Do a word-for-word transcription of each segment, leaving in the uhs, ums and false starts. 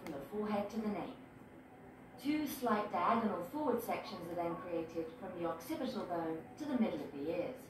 from the forehead to the nape. Two slight diagonal forward sections are then created from the occipital bone to the middle of the ears.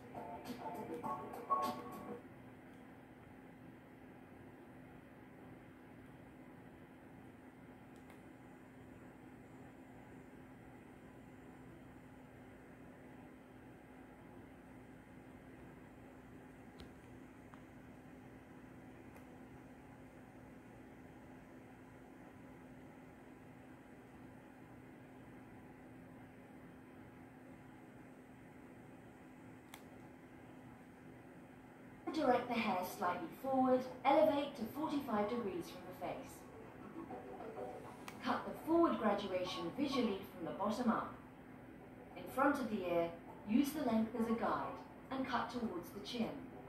Direct the hair slightly forward, elevate to forty-five degrees from the face. Cut the forward graduation visually from the bottom up. In front of the ear, use the length as a guide and cut towards the chin.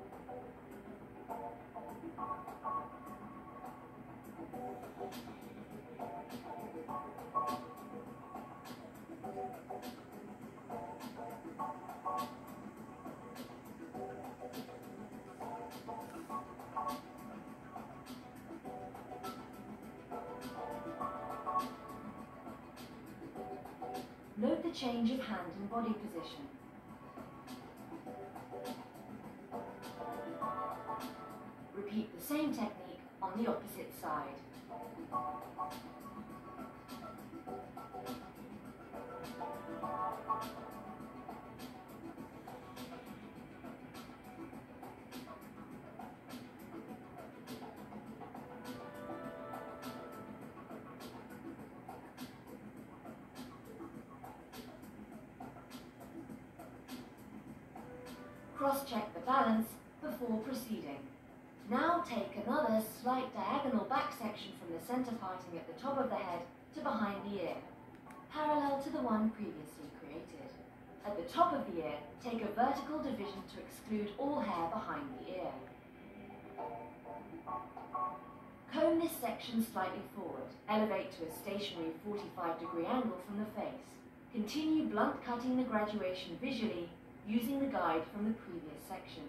Note the change of hand and body position. Repeat the same technique on the opposite side. Cross-check the balance before proceeding. Now take another slight diagonal back section from the center parting at the top of the head to behind the ear, parallel to the one previously created. At the top of the ear, take a vertical division to exclude all hair behind the ear. Comb this section slightly forward. Elevate to a stationary forty-five degree angle from the face. Continue blunt cutting the graduation visually using the guide from the previous section.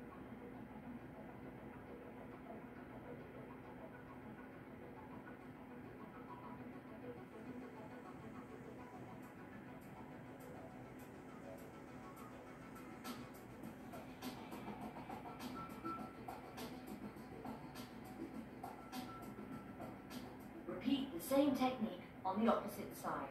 Repeat the same technique on the opposite side.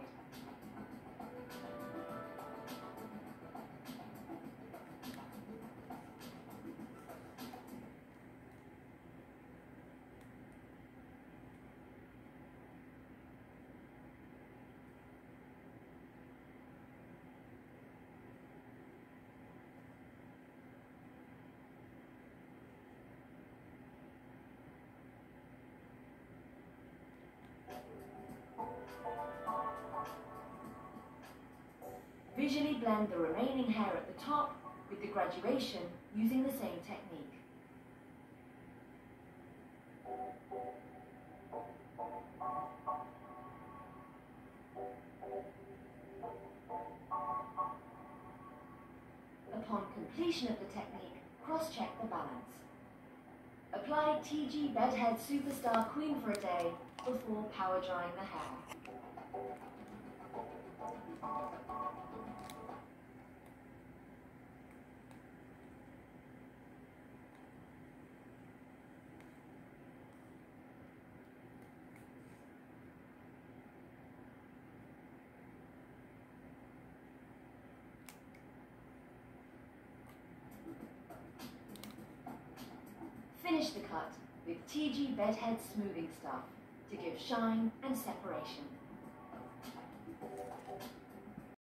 Visually blend the remaining hair at the top with the graduation using the same technique. Upon completion of the technique, cross-check the balance. Apply T I G I Bedhead Superstar Queen for a day before power drying the hair. Finish the cut with T I G I Bedhead Smoothing Stuff to give shine and separation.